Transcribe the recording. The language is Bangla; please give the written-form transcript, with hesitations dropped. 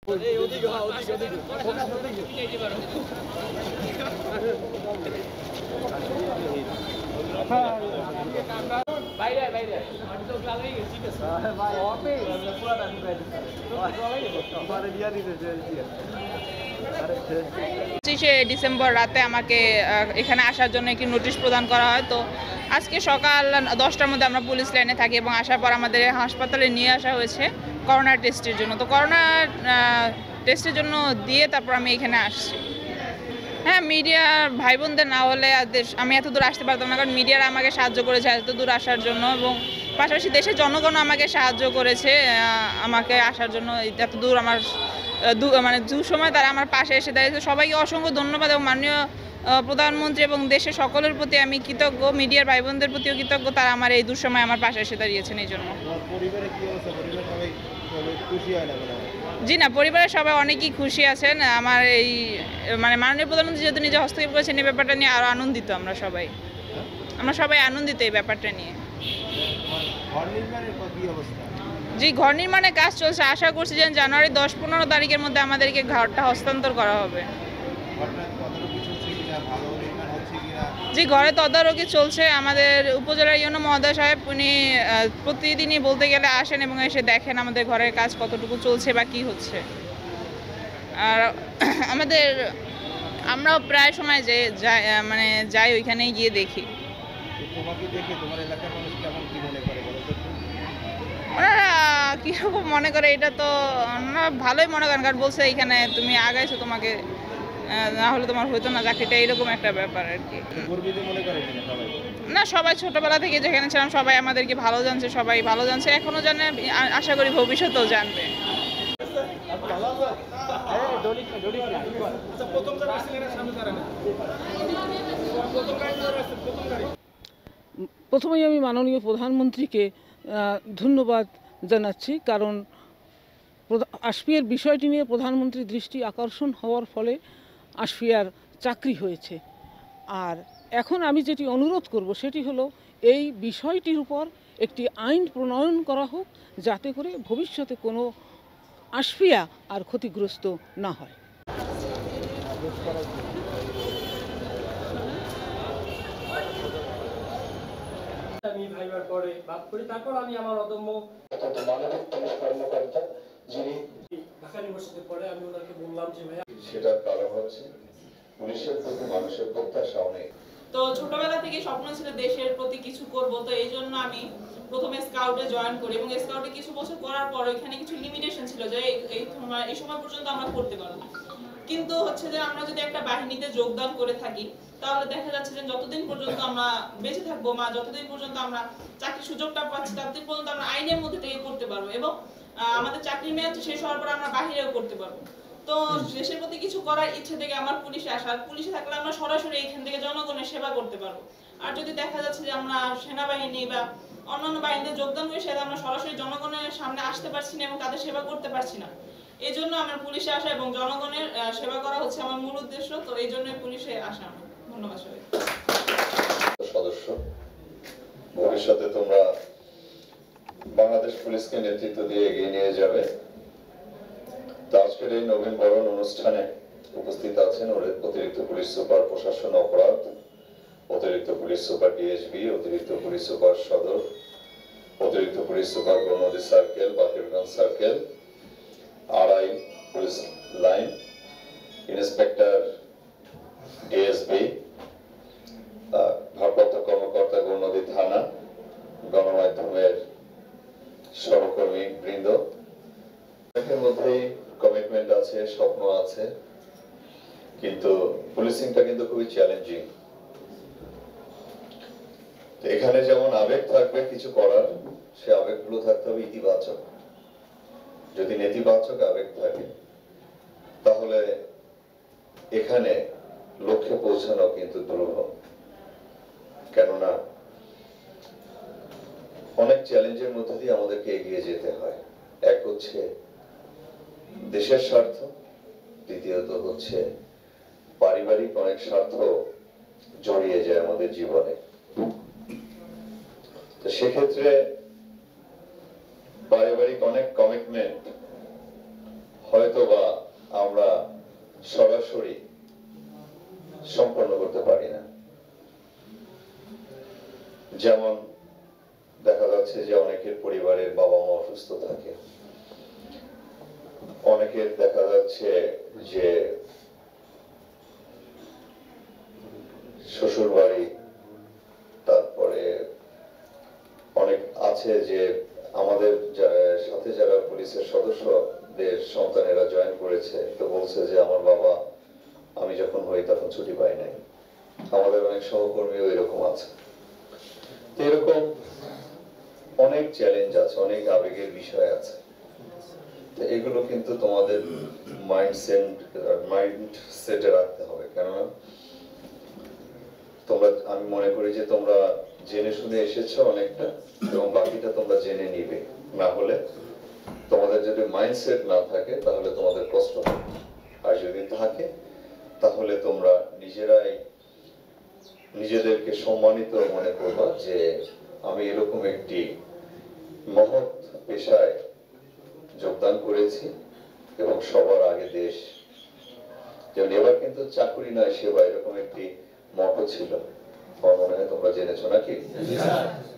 ডিসেম্বর রাতে আমাকে এখানে আসার জন্য একটি নোটিশ প্রদান করা হয়। তো আজকে সকাল 10টার মধ্যে আমরা পুলিশ লাইনে থাকি এবং আসার পর আমাদের হাসপাতালে নিয়ে আসা হয়েছে করোনা টেস্টের জন্য। তো করোনা টেস্টের জন্য দিয়ে তারপর আমি এখানে আসছি। হ্যাঁ, মিডিয়ার ভাই বোনদের না হলে আমি এত দূর আসতে পারতাম না, কারণ মিডিয়ারা আমাকে সাহায্য করেছে এত দূর আসার জন্য, এবং পাশাপাশি দেশের জনগণও আমাকে সাহায্য করেছে আমাকে আসার জন্য। এত দূর আমার মানে দুঃসময় তারা আমার পাশে এসে দাঁড়িয়েছে। সবাইকে অসংখ্য ধন্যবাদ এবং মাননীয় প্রধানমন্ত্রী এবং দেশের সকলের প্রতি আমি কৃতজ্ঞ, মিডিয়ার ভাই বোনদের প্রতিও কৃতজ্ঞ, তারা আমার এই দুঃসময় আমার পাশে এসে দাঁড়িয়েছেন এই জন্য। জি না, পরিবারের সবাই অনেকেই খুশি আছেন। আমার এই মানে মাননীয় প্রধানমন্ত্রী যেহেতু নিজে হস্তক্ষেপ করেছেন এই ব্যাপারটা নিয়ে আরও আনন্দিত। আমরা সবাই আনন্দিত এই ব্যাপারটা নিয়ে। জি, ঘর নির্মাণের কাজ চলছে। আশা করছি যে জানুয়ারি 10-15 তারিখের মধ্যে আমাদেরকে ঘরটা হস্তান্তর করা হবে। জি, ঘরে তদারকি চলছে। আমাদের উপজেলার ইউনো মহোদয় সাহেব উনি প্রতিদিনই বলতে গেলে আসেন এবং এসে দেখেন আমাদের ঘরের কাজ কতটুকু চলছে বা কী হচ্ছে। আর আমরাও প্রায় সময় যাই ওইখানেই গিয়ে দেখি। ওনারা কীরকম মনে করে এটা তো ওনারা ভালোই মনে করেন, কারণ বলছে এইখানে তুমি আগাইছো, তোমাকে না হলে তোমার হইতো না চাকরিটা, এরকম একটা ব্যাপার আর কি। না, সবাই ছোটবেলা থেকে যেখানে ছিলাম সবাই আমাদেরকে ভালো জানছে, সবাই ভালো জানছে, এখনো জানে, আশা করি ভবিষ্যতেও জানবে। প্রথমেই আমি মাননীয় প্রধানমন্ত্রীকে ধন্যবাদ জানাচ্ছি, কারণ আসফিয়ার বিষয়টি নিয়ে প্রধানমন্ত্রীর দৃষ্টি আকর্ষণ হওয়ার ফলে আসফিয়ার চাকরি হয়েছে। আর এখন আমি যেটি অনুরোধ করব সেটি হলো এই বিষয়টির উপর একটি আইন প্রণয়ন করা হোক, যাতে করে ভবিষ্যতে কোনো আসফিয়া আর ক্ষতিগ্রস্ত না হয়। আমি ভাইবার পরে বাদ করি, তারপর আমি আমার অদম্য কর্মকর্তা যিনি ঢাকা ইউনিভার্সিটিতে পড়ে, আমি ওনাকে বললাম যে ভাইয়া সেটার কারণ হচ্ছে পুলিশের প্রতি মানুষের প্রত্যাশা অনেক। তো ছোটবেলা থেকে স্বপ্ন ছিল দেশের প্রতি কিছু করব, তো এই জন্য আমি প্রথমে স্কাউটে জয়েন করি এবং স্কাউটে কিছু বছর করার পর ওইখানে কিছু লিমিটেশন ছিল যে এই সময় পর্যন্ত আমরা করতে পারবো। কিন্তু হচ্ছে যে আমরা যদি একটা বাহিনীতে যোগদান করে থাকি তাহলে দেখা যাচ্ছে যে যতদিন পর্যন্ত আমরা বেঁচে থাকবো যতদিন পর্যন্ত আমরা চাকরির সুযোগটা পাচ্ছি ততদিন পর্যন্ত আমরা আইনের মধ্যে থেকে করতে পারবো এবং আমাদের চাকরির মেয়াদ শেষ হওয়ার পর আমরা বাহিরেও করতে পারবো। তো দেশের প্রতি কিছু করার ইচ্ছে থেকে আমার পুলিশে আসা, পুলিশে থাকলে আমরা সরাসরি এখান থেকে জনগণের সেবা করতে পারবো। আর যদি দেখা যাচ্ছে যে আমরা সেনাবাহিনী বা অন্যান্য বাহিনীতে যোগদান করি সেটা আমরা সরাসরি জনগণের সামনে আসতে পারছি না এবং তাদের সেবা করতে পারছি না। এই জন্য আমার পুলিশে আসা এবং জনগণের সেবা করা হচ্ছে আমার মূল উদ্দেশ্য। তো এই জন্য পুলিশে আসা আমার। ধন্যবাদ সবাই। সদস্য, ভবিষ্যতে তোমরা বাংলাদেশ পুলিশকে নেতৃত্ব দিয়ে এগিয়ে নিয়ে যাবে। তো আজকের এই নবীন বরণ অনুষ্ঠানে উপস্থিত আছেন অতিরিক্ত পুলিশ সুপার প্রশাসন অপরাধ, অতিরিক্ত পুলিশ সুপার ডিএসবি, অতিরিক্ত পুলিশ সুপার সদর, অতিরিক্ত police super Gournadi circle, Bakerganj circle, আড়াই পুলিশ লাইন, ইন্সপেক্টর ডিএসবি, ভারপ্রাপ্ত কর্মকর্তা গৌনদী থানা, গণমাধ্যমের সহকর্মী বৃন্দ। এর মধ্যেই কমিটমেন্ট আছে, স্বপ্ন আছে, কিন্তু পুলিশিংটা কিন্তু খুবই চ্যালেঞ্জিং। এখানে যেমন আবেগ থাকবে কিছু করার, সে আবেগগুলো থাকতে হবে ইতিবাচক। যদি নেতিবাচক আবেগ থাকে তাহলে এখানে লক্ষ্যে পৌঁছানো কিন্তু দুরূহ। কেননা অনেক চ্যালেঞ্জের মধ্যে দিয়ে আমাদেরকে এগিয়ে যেতে হয়। এক হচ্ছে দেশের স্বার্থ, দ্বিতীয়ত হচ্ছে পারিবারিক অনেক স্বার্থ জড়িয়ে যায় আমাদের জীবনে। তো সেক্ষেত্রে পারিবারিক অনেক কমিটমেন্ট হয়তোবা আমরা সরাসরি সম্পন্ন করতে পারি না। যেমন দেখা যাচ্ছে যে অনেকের পরিবারের বাবা মা অসুস্থ থাকে, অনেকের দেখা যাচ্ছে যে শ্বশুর বাড়ি, তারপরে অনেক আছে যে আমাদের সাথে যারা পুলিশের সদস্যদের সন্তানেরা জয়েন করেছে, তো বলছে যে আমার বাবা আমি যখন হই তখন ছুটি পাই নাই। আমাদের অনেক সহকর্মীও এরকম আছে। তো এরকম অনেক চ্যালেঞ্জ আছে, অনেক আবেগের বিষয় আছে। তো এগুলো কিন্তু তোমাদের মাইন্ডসেটে রাখতে হবে, কেননা তোমরা, আমি মনে করি যে তোমরা জেনে শুনে এসেছো অনেকটা, এবং বাকিটা তোমরা জেনে নিবে। না হলে তোমাদের যদি মাইন্ডসেট না থাকে তাহলে তোমাদের কষ্ট হবে, আর যদি থাকে তাহলে তোমরা নিজেরাই নিজেদেরকে সম্মানিত মনে করবা যে আমি এরকম একটি মহৎ পেশায় যোগদান করেছি এবং সবার আগে দেশ। যেমন এবার কিন্তু চাকরি নয় সেবা, এরকম একটি মটো ছিল, আমার মনে হয় তোমরা জেনেছো নাকি?